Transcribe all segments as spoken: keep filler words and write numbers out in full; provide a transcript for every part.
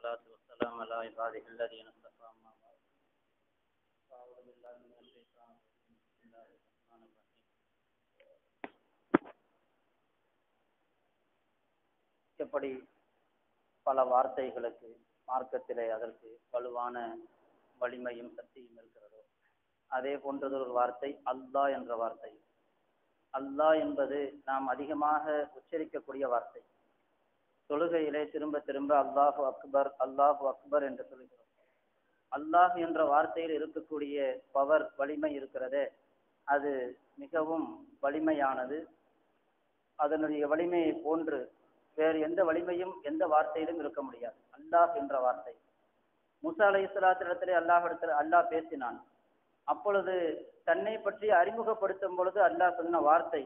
والصلاة والسلام على عباده الذين اصطفى أما بعد فأعوذ بالله من الشيطان الرجيم بسم الله الرحمن الرحيم எப்படி பல வார்த்தைகளுக்கு மார்க்கத்திலே அதற்கு வலுவான வலிமையும் சக்தியும் இருக்கிறதோ அதே போன்றது ஒரு வார்த்தை அல்லாஹ் என்ற வார்த்தை. அல்லாஹ் என்பது நாம் அதிகமாக உச்சரிக்கக்கூடிய வார்த்தை. தொழுகையிலே திரும்ப திரும்ப அல்லாஹு அக்பர் அல்லாஹு அக்பர் என்று சொல்கிறோம். அல்லாஹ் என்ற வார்த்தையில் இருக்கக்கூடிய பவர் வலிமை இருக்கிறதே அது மிகவும் வலிமையானது. அதனுடைய வலிமையை போன்று வேறு எந்த வலிமையும் எந்த வார்த்தையிலும் இருக்க முடியாது. அல்லாஹ் என்ற வார்த்தை மூசா அலைஹிஸ்ஸலாத்து இடத்திலே அல்லாஹ் இடத்துல அல்லாஹ் பேசினான். அப்பொழுது தன்னை பற்றி அறிமுகப்படுத்தும் பொழுது அல்லாஹ் சொன்ன வார்த்தை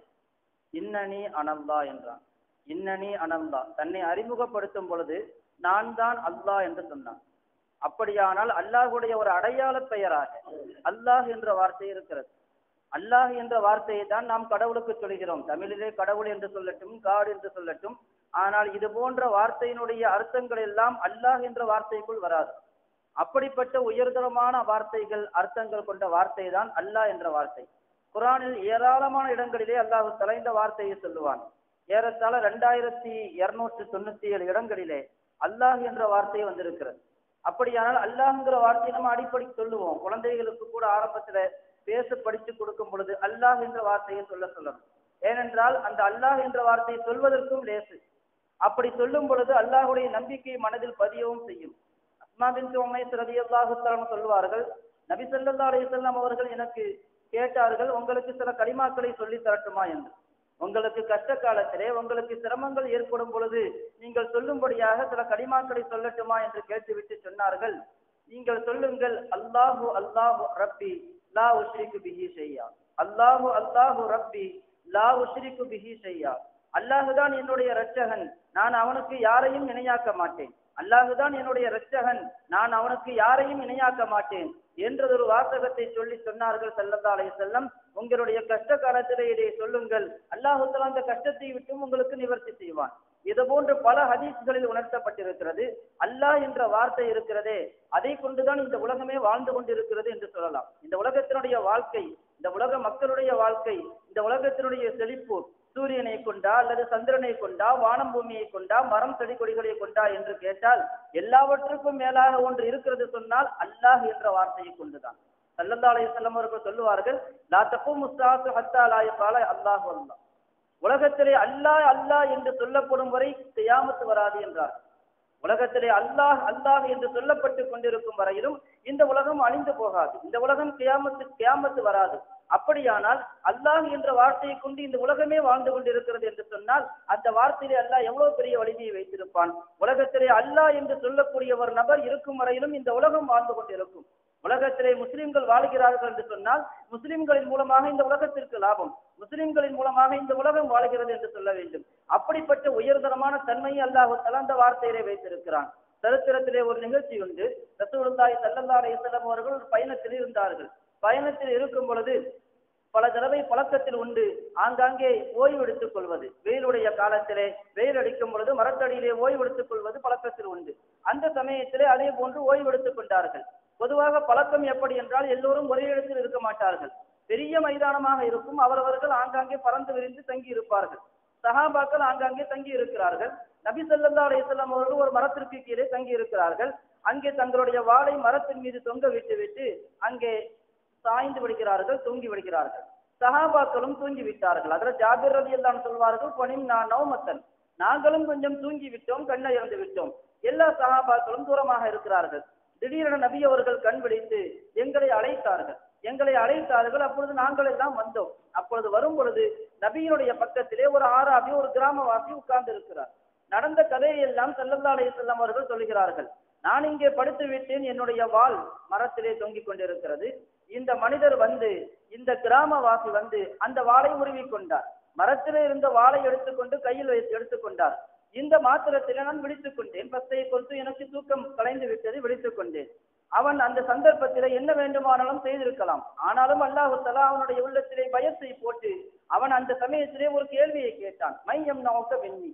இன்னனி அனல்லா என்றான். இன்னனி அனல்லா தன்னை அறிமுகப்படுத்தும் பொழுது நான் தான் அல்லாஹ் என்று சொன்னான். அப்படியானால் அல்லாஹுடைய ஒரு அடையாள பெயராக அல்லாஹ் என்ற வார்த்தை இருக்கிறது. அல்லாஹ் என்ற வார்த்தையை தான் நாம் கடவுளுக்கு சொல்கிறோம். தமிழிலே கடவுள் என்று சொல்லட்டும், காட் என்று சொல்லட்டும். ஆனால் இது போன்ற வார்த்தையினுடைய அர்த்தங்கள் எல்லாம் அல்லாஹ் என்ற வார்த்தைக்குள் வராது. அப்படிப்பட்ட உயர்தரமான வார்த்தைகள் அர்த்தங்கள் கொண்ட வார்த்தை தான் அல்லாஹ் என்ற வார்த்தை. குர்ஆனில் ஏராளமான இடங்களிலே அல்லாஹ் தலைந்த வார்த்தையை சொல்லுவான். ஏறத்தாழ ரெண்டாயிரத்தி இருநூற்றி தொண்ணூத்தி ஏழு இடங்களிலே அல்லாஹ் என்ற வார்த்தை வந்திருக்கிறது. அப்படியானால் அல்லாஹ்ங்கிற வார்த்தையை நம்ம அடிப்படை சொல்லுவோம். குழந்தைகளுக்கு கூட ஆரம்பத்துல பேச படித்து கொடுக்கும் பொழுது அல்லாஹ் என்ற வார்த்தையை சொல்ல சொல்லணும். ஏனென்றால் அந்த அல்லாஹ் என்ற வார்த்தையை சொல்வதற்கும் லேசு. அப்படி சொல்லும் பொழுது அல்லாஹுடைய நம்பிக்கை மனதில் பதியவும் செய்யும். அஸ்மா பின்த் உமைஸ் ரலியல்லாஹு தஆலா சொல்வார்கள், நபி ஸல்லல்லாஹு அலைஹி வஸல்லம் அவர்கள் எனக்கு கேட்டார்கள், உங்களுக்கு சில கலிமாக்களை சொல்லி தரட்டுமா என்று. உங்களுக்கு கஷ்ட காலத்திலே உங்களுக்கு சிரமங்கள் ஏற்படும் பொழுது நீங்கள் சொல்லும்படியாக சில கலிமாக்களை சொல்லட்டுமா என்று கேட்டுவிட்டு சொன்னார்கள், நீங்கள் சொல்லுங்கள் அல்லாஹு அல்லாஹு ரப்பி லா உஷ்ரிகு பிஹி ஷையா. அல்லாஹு அல்லாஹு ரப்பி லா உஷ்ரிகு பிஹி ஷையா. அல்லாஹுதான் என்னுடைய இரட்சகன், நான் அவனுக்கு யாரையும் இணையாக்க மாட்டேன். அல்லாஹுதான் என்னுடைய இரட்சகன், நான் அவனுக்கு யாரையும் இணையாக்க மாட்டேன் என்றதொரு வாசகத்தை சொல்லி சொன்னார்கள் ஸல்லல்லாஹு அலைஹி வஸல்லம். உங்களுடைய கஷ்ட காலத்திலே இதை சொல்லுங்கள், அல்லாஹ் தஆலா அந்த கஷ்டத்தை விட்டும் உங்களுக்கு நிவர்த்தி செய்வான். இது போன்று பல ஹதீஸ்களில் உணர்த்தப்பட்டிருக்கிறது. அல்லாஹ் என்ற வார்த்தை இருக்கிறதே அதை கொண்டுதான் இந்த உலகமே வாழ்ந்து கொண்டிருக்கிறது என்று சொல்லலாம். இந்த உலகத்தினுடைய வாழ்க்கை, இந்த உலக மக்களுடைய வாழ்க்கை, இந்த உலகத்தினுடைய செழிப்பு சூரியனை கொண்டா அல்லது சந்திரனை கொண்டா, வானம் பூமியை கொண்டா, மரம் செடி கொடிகளை கொண்டா என்று கேட்டால் எல்லாவற்றுக்கும் மேலாக ஒன்று இருக்கிறது சொன்னால் அல்லாஹ் என்ற வார்த்தையை கொண்டுதான். ஸல்லல்லாஹு அலைஹி வஸல்லம் அவர்கள் சொல்லுவார்கள், லா தகூமு ஸாஅத்து ஹத்தா லா யகால அல்லாஹு அல்லாஹ். உலகத்திலே அல்லாஹ் அல்லாஹ் என்று சொல்லப்படும் வரை கியாமத் வராது என்றார். உலகத்திலே அல்லாஹ் அல்லாஹ் என்று சொல்லப்பட்டு கொண்டிருக்கும் வரையிலும் இந்த உலகம் அழிந்து போகாது. இந்த உலகம் கியாமத்து கியாமத்து வராது. அப்படியானால் அல்லாஹ் என்ற வார்த்தையை கொண்டு இந்த உலகமே வாழ்ந்து கொண்டிருக்கிறது என்று சொன்னால் அந்த வார்த்தையிலே அல்லாஹ் எவ்வளவு பெரிய வலிமையை வைத்திருப்பான். உலகத்திலே அல்லாஹ் என்று சொல்லக்கூடிய ஒரு நபர் இருக்கும் வரையிலும் இந்த உலகம் வாழ்ந்து கொண்டிருக்கும். உலகத்திலே முஸ்லிம்கள் வாழ்கிறார்கள் என்று சொன்னால் முஸ்லிம்களின் மூலமாக இந்த உலகத்திற்கு லாபம், முஸ்லிம்களின் மூலமாக இந்த உலகம் வாழ்கிறது என்று சொல்ல வேண்டும். அப்படிப்பட்ட உயர்தரமான தன்மையை அல்லாஹ் தஆலா அந்த வார்த்தையிலே வைத்திருக்கிறான். சரித்திரத்திலே ஒரு நிகழ்ச்சி உண்டு. ரசூலுல்லாஹி ஸல்லல்லாஹு அலைஹி வஸல்லம் அவர்கள் ஒரு பயணத்தில் இருந்தார்கள். பயணத்தில் இருக்கும் பொழுது பல தடவை பழக்கத்தில் உண்டு ஆங்காங்கே ஓய்வு எடுத்துக் கொள்வது. வெயிலுடைய காலத்திலே வெயில் அடிக்கும் பொழுது மரத்தடியிலே ஓய்வு எடுத்துக் கொள்வது பழக்கத்தில் உண்டு. அந்த சமயத்திலே அதே போன்று ஓய்வு எடுத்துக் கொண்டார்கள். பொதுவாக பழக்கம் எப்படி என்றால் எல்லோரும் ஒரே இடத்தில் இருக்க மாட்டார்கள். பெரிய மைதானமாக இருக்கும். அவரவர்கள் ஆங்காங்கே பறந்து விரிந்து தங்கி இருப்பார்கள். சஹாபாக்கள் ஆங்காங்கே தங்கி இருக்கிறார்கள். நபி ஸல்லல்லாஹு அலைஹி வஸல்லம் அவர்கள் ஒரு மரத்திற்கு கீழே தங்கி இருக்கிறார்கள். அங்கே தங்களுடைய வாளை மரத்தின் மீது தொங்க விட்டு விட்டு அங்கே சாய்ந்து விடுகிறார்கள், தூங்கி விடுகிறார்கள். சஹாபாக்களும் தூங்கி விட்டார்கள். அதில் ஜாபிர் ரலியல்லாஹு அன்ஹு சொல்வார்கள், பனிம் நான் நௌமத்தன், நாங்களும் கொஞ்சம் தூங்கி விட்டோம், கண்ணை இறந்து விட்டோம். எல்லா சஹாபாக்களும் தூரமாக இருக்கிறார்கள். திடீரென நபி அவர்கள் கண் விழித்து எங்களை அழைத்தார்கள் எங்களை அழைத்தார்கள் அப்பொழுது நாங்கள் எல்லாம் வந்தோம். அப்பொழுது வரும் பொழுது நபியினுடைய பக்கத்திலே ஒரு ஆராபி, ஒரு கிராமவாசி உட்கார்ந்து இருக்கிறார். நடந்த கதையை எல்லாம் ஸல்லல்லாஹு அலைஹி வஸல்லம் அவர்கள் சொல்கிறார்கள். நான் இங்கே படுத்து விட்டேன், என்னுடைய வாள் மரத்திலே தொங்கிக் கொண்டிருக்கிறது. இந்த மனிதர் வந்து, இந்த கிராமவாசி வந்து அந்த வாளை உருவி கொண்டார். மரத்திலே இருந்த வாளை எடுத்துக்கொண்டு கையில் வைத்து எடுத்துக்கொண்டார். இந்த மாத்திரத்திலே நான் விழித்துக் கொண்டேன். பஸ்தை பொறுத்து எனக்கு தூக்கம் கலைந்து விட்டது, விழித்துக் கொண்டேன். அவன் அந்த சந்தர்ப்பத்திலே என்ன வேண்டுமானாலும் செய்திருக்கலாம். ஆனாலும் அல்லாஹ் தஆலா அவனுடைய உள்ளத்திலே பயத்தை போட்டு அவன் அந்த சமயத்திலே ஒரு கேள்வியை கேட்டான். மையம் நௌக வெண்ணி,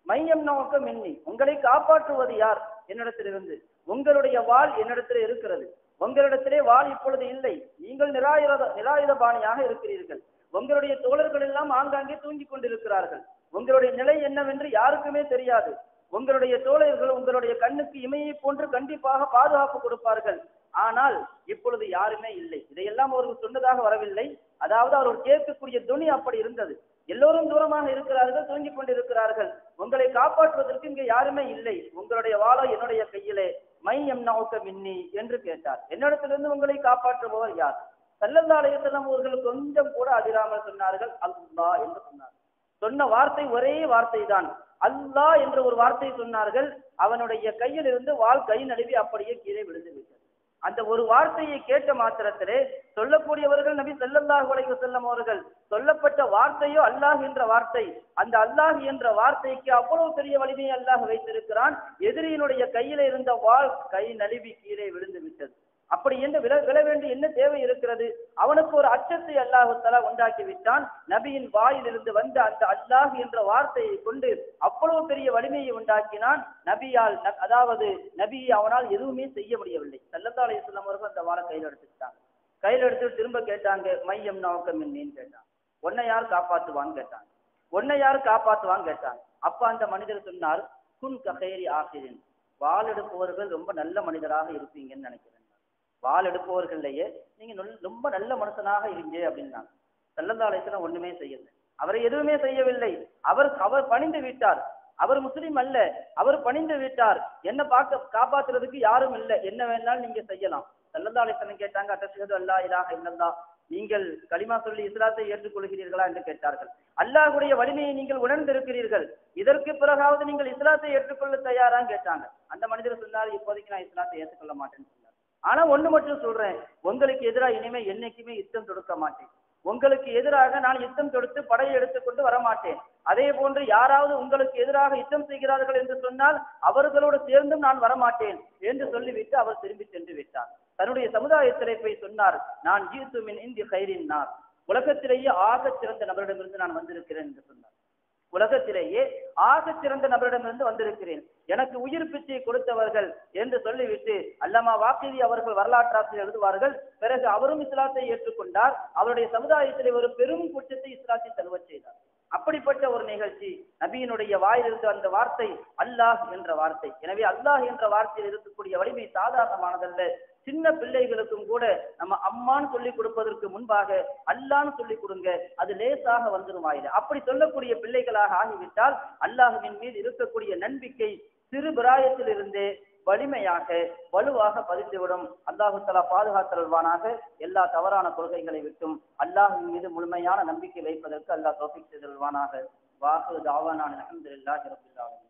மையம் நோக்க மின்னி, உங்களை காப்பாற்றுவது யார் என்னிடத்திலிருந்து? உங்களுடைய வாள் என்னிடத்திலே இருக்கிறது. உங்களிடத்திலே வாள் இப்பொழுது இல்லை. நீங்கள் நிராயுத நிராயுதபாணியாக இருக்கிறீர்கள். உங்களுடைய தோழர்கள் எல்லாம் ஆங்காங்கே தூங்கிக் கொண்டிருக்கிறார்கள். உங்களுடைய நிலை என்னவென்று யாருக்குமே தெரியாது. உங்களுடைய தோழர்கள் உங்களுடைய கண்ணுக்கு இமையை போன்று கண்டிப்பாக பாதுகாப்பு கொடுப்பார்கள். ஆனால் இப்பொழுது யாருமே இல்லை. இதையெல்லாம் அவர்கள் சொன்னதாக வரவில்லை. அதாவது அவர்கள் கேட்கக்கூடிய துணி அப்படி இருந்தது. எல்லோரும் தூரமாக இருக்கிறார்கள், தூங்கிக் கொண்டிருக்கிறார்கள். உங்களை காப்பாற்றுவதற்கு இங்கே யாருமே இல்லை. உங்களுடைய வாளை என்னுடைய கையிலே, மை எம் நோக்க மின்னி என்று கேட்டார். என்னிடத்திலிருந்து உங்களை காப்பாற்றுபவர் யார்? ஸல்லல்லாஹு அலைஹி வஸல்லம் அவர்கள் கொஞ்சம் கூட அதிராமல் சொன்னார்கள், அல்லாஹ் என்று சொன்னார். சொன்ன வார்த்தை ஒரே வார்த்தை தான், அல்லாஹ் என்ற ஒரு வார்த்தை சொன்னார்கள். அவனுடைய கையில் இருந்து வாள் கை நழுவி அப்படியே கீழே விழுந்து விட்டது. அந்த ஒரு வார்த்தையை கேட்ட மாத்திரத்திலே சொல்லக்கூடியவர்கள் நபி ஸல்லல்லாஹு அலைஹி வஸல்லம் அவர்கள். சொல்லப்பட்ட வார்த்தையோ அல்லாஹ் என்ற வார்த்தை. அந்த அல்லாஹ் என்ற வார்த்தைக்கு அவ்வளவு பெரிய வலிமையை அல்லாஹ் வைத்திருக்கிறான். எதிரியினுடைய கையில இருந்த வாள் கை நழுவி கீழே விழுந்து விட்டது. அப்படி என்று விழ விழ வேண்டிய என்ன தேவை இருக்கிறது? அவனுக்கு ஒரு அச்சத்தை அல்லாஹு தஆலா உண்டாக்கி விட்டான். நபியின் வாயிலிருந்து வந்த அந்த அல்லாஹ் என்ற வார்த்தையை கொண்டு அவ்வளவு பெரிய வலிமையை உண்டாக்கினான். நபியால், அதாவது நபியை அவனால் எதுவுமே செய்ய முடியவில்லை. ஸல்லல்லாஹு அலைஹி வஸல்லம் அவர்கள் அந்த வாளை கையில் எடுத்துக்கிட்டாங்க. கையில் எடுத்து திரும்ப கேட்டாங்க, மையம் நோக்கம் என்னன்னு கேட்டாங்க. உன்னை யார் காப்பாற்றுவான்னு கேட்டாங்க. உன்னை யார் காப்பாற்றுவான்னு கேட்டாங்க. அப்ப அந்த மனிதர் சொன்னார், குன் கஹைரி ஆசிரின், வாள் எடுப்பவர்கள் ரொம்ப நல்ல மனிதராக இருப்பீங்கன்னு நினைக்கிறேன். வாள் எடுப்பவர்கள்லையே நீங்க ரொம்ப நல்ல மனுஷனாக இருங்க அப்படின்னாங்க. ஸல்லல்லாஹு அலைஹி வஸல்லம் ஒண்ணுமே செய்யல. அவரை எதுவுமே செய்யவில்லை. அவர் அவர் பணிந்து விட்டார். அவர் முஸ்லிம் அல்ல, அவர் பணிந்து விட்டார். என்ன பார்க்க காப்பாற்றுறதுக்கு யாரும் இல்லை. என்ன வேணாலும் நீங்க செய்யலாம். ஸல்லல்லாஹு அலைஹி வஸல்லம் கேட்டாங்க, அத்தஷ்ஹது அல்லா இலாஹ இல்லல்லாஹ், நீங்கள் கலிமா சொல்லி இஸ்லாத்தை ஏற்றுக்கொள்கிறீர்களா என்று கேட்டார்கள். அல்லாஹ்வுடைய வலிமையை நீங்கள் உணர்ந்திருக்கிறீர்கள், இதற்கு பிறகாவது நீங்கள் இஸ்லாத்தை ஏற்றுக்கொள்ள தயாரான்னு கேட்டாங்க. அந்த மனிதர் சொன்னார், இப்போதைக்கு நான் இஸ்லாத்தை ஏற்றுக்கொள்ள மாட்டேன்னு சொன்னார். ஆனா ஒண்ணு மட்டும் சொல்றேன், உங்களுக்கு எதிராக இனிமே என்னைக்குமே யுத்தம் தொடுக்க மாட்டேன். உங்களுக்கு எதிராக நான் யுத்தம் தொடுத்து படையை எடுத்துக்கொண்டு வரமாட்டேன். அதே போன்று யாராவது உங்களுக்கு எதிராக யுத்தம் செய்கிறார்கள் என்று சொன்னால் அவர்களோடு சேர்ந்தும் நான் வரமாட்டேன் என்று சொல்லிவிட்டு அவர் திரும்பி சென்று விட்டார். தன்னுடைய சமுதாயத்திலே போய் சொன்னார், நான் ஜீத்து மின் இந்தி கைரின் நார், உலகத்திலேயே ஆக சிறந்த நபரிடமிருந்து நான் வந்திருக்கிறேன் என்று சொன்னார். உலகத்திலேயே ஆக சிறந்த நபரிடமிருந்து வந்திருக்கிறேன், எனக்கு உயிர் பிச்சை கொடுத்தவர்கள் என்று சொல்லிவிட்டு அல்லமா வாக்கிதி அவர்கள் வரலாற்றாசிரியர் எழுதுவார்கள். பிறகு அவரும் இஸ்லாத்தை ஏற்றுக்கொண்டார். அவருடைய சமுதாயத்திலே ஒரு பெரும் குற்றத்தை இஸ்லாத்தை தழுவச் செய்தார். அப்படிப்பட்ட ஒரு நிகழ்ச்சி. நபியினுடைய வாயிலிருந்து அந்த வார்த்தை அல்லாஹ் என்ற வார்த்தை. எனவே அல்லாஹ் என்ற வார்த்தையில் இருக்கக்கூடிய வலிமை சாதாரணமானதல்ல. சின்ன பிள்ளைகளுக்கும் கூட நம்ம அம்மான்னு சொல்லி கொடுப்பதற்கு முன்பாக அல்லான்னு சொல்லி கொடுங்க, அது லேசாக வந்துடும் வாயில. அப்படி சொல்லக்கூடிய பிள்ளைகளாக ஆகிவிட்டால் அல்லாஹ்வின் மீது இருக்கக்கூடிய நம்பிக்கை சிறு பிராயத்தில் இருந்தே வலிமையாக வலுவாக பதிந்துவிடும். அல்லாஹு தஆலா பாதுகாத்தல்வானாக. எல்லா தவறான கொள்கைகளை விட்டும் அல்லாஹ்வின் மீது முழுமையான நம்பிக்கை வைப்பதற்கு அல்லாஹ் தௌஃபீக் செய்தல்வானாக. வாஹு தாவானா அல்ஹம்துலில்லாஹி ரப்பில் ஆலமீன்.